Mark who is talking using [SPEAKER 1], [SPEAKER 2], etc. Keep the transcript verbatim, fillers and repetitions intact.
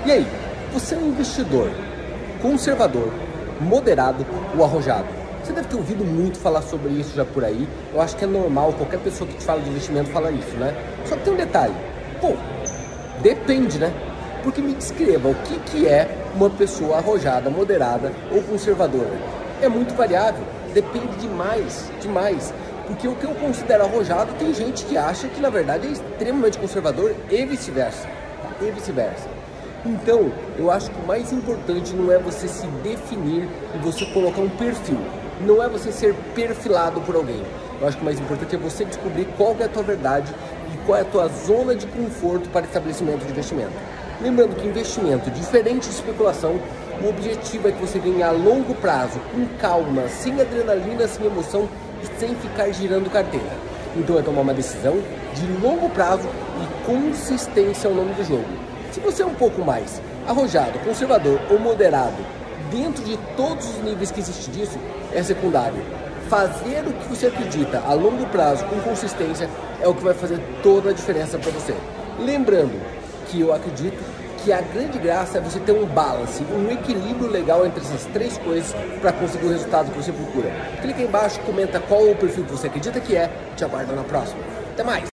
[SPEAKER 1] E aí, você é um investidor conservador, moderado ou arrojado? Você deve ter ouvido muito falar sobre isso já por aí. Eu acho que é normal, qualquer pessoa que te fala de investimento fala isso, né? Só que tem um detalhe. Pô, depende, né? Porque me descreva o que, que é uma pessoa arrojada, moderada ou conservadora. É muito variável, depende demais, demais. Porque o que eu considero arrojado, tem gente que acha que na verdade é extremamente conservador e vice-versa. E vice-versa. Então, eu acho que o mais importante não é você se definir e você colocar um perfil. Não é você ser perfilado por alguém. Eu acho que o mais importante é você descobrir qual é a tua verdade e qual é a tua zona de conforto para estabelecimento de investimento. Lembrando que investimento, diferente de especulação, o objetivo é que você ganhe a longo prazo, com calma, sem adrenalina, sem emoção e sem ficar girando carteira. Então é tomar uma decisão de longo prazo e consistência ao nome do jogo. Se você é um pouco mais arrojado, conservador ou moderado, dentro de todos os níveis que existe disso, é secundário. Fazer o que você acredita a longo prazo com consistência é o que vai fazer toda a diferença para você. Lembrando que eu acredito que a grande graça é você ter um balance, um equilíbrio legal entre essas três coisas para conseguir o resultado que você procura. Clica aí embaixo, comenta qual é o perfil que você acredita que é. Te aguardo na próxima. Até mais!